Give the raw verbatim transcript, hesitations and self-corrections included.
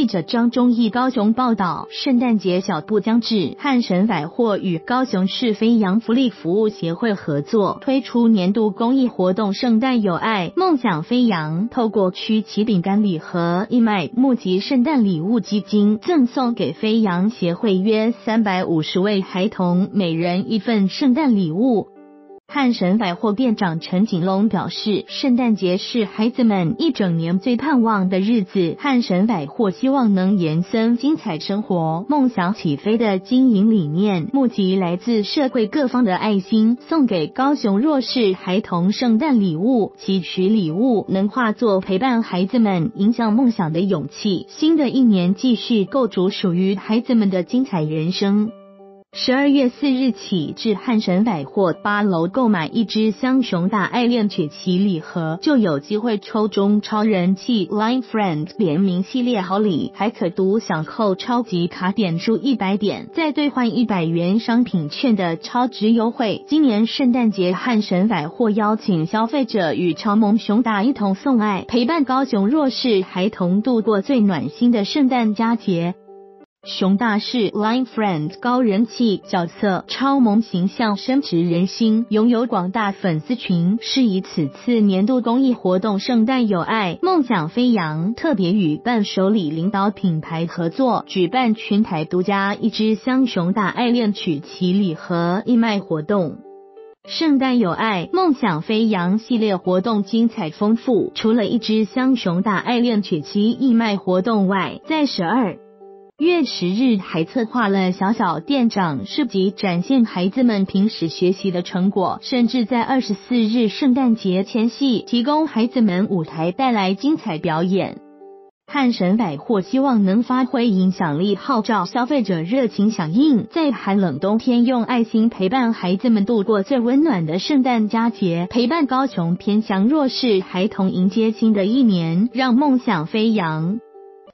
记者张忠义高雄报道，圣诞节小步将至，汉神百货与高雄市飞扬福利服务协会合作推出年度公益活动圣诞有爱梦想飞扬，透过曲奇饼干礼盒义卖募集圣诞礼物基金，赠送给飞扬协会约三百五十位孩童每人一份圣诞礼物。汉神百货店长陈景龙表示，圣诞节是孩子们一整年最盼望的日子，汉神百货希望能延伸精彩生活梦想起飞的经营理念，募集来自社会各方的爱心，送给高雄弱势孩童圣诞礼物，期许礼物能化作陪伴孩子们迎向梦想的勇气，新的一年继续构筑属于孩子们的精彩人生。十二月四日起至汉神百货八楼购买一支香熊大爱恋曲奇礼盒，就有机会抽中超人气 Line Friend 联名系列好礼，还可独享扣超级卡点数一百点，再兑换一百元商品券的超值优惠。今年圣诞节汉神百货邀请消费者与超萌熊大一同送爱，陪伴高雄弱势孩童度过最暖心的圣诞佳节。熊大是 Line Friend 高人气角色，超萌形象深植人心，拥有广大粉丝群，是以此次年度公益活动圣诞有爱梦想飞扬特别与伴手礼领导品牌合作，举办全台独家一支香熊大爱恋曲奇礼盒义卖活动。圣诞有爱梦想飞扬系列活动精彩丰富，除了一支香熊大爱恋曲奇义卖活动外，在十二月十日还策划了小小店长市集，展现孩子们平时学习的成果，甚至在二十四日圣诞节前夕提供孩子们舞台，带来精彩表演。汉神百货希望能发挥影响力，号召消费者热情响应，在寒冷冬天用爱心陪伴孩子们度过最温暖的圣诞佳节，陪伴高雄偏乡弱势孩童迎接新的一年，让梦想飞扬。